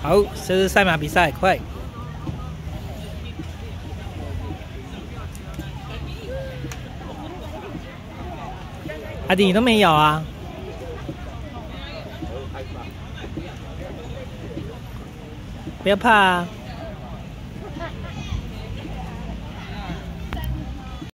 好，这是赛马比赛，快！阿弟你都没有啊？不要怕啊！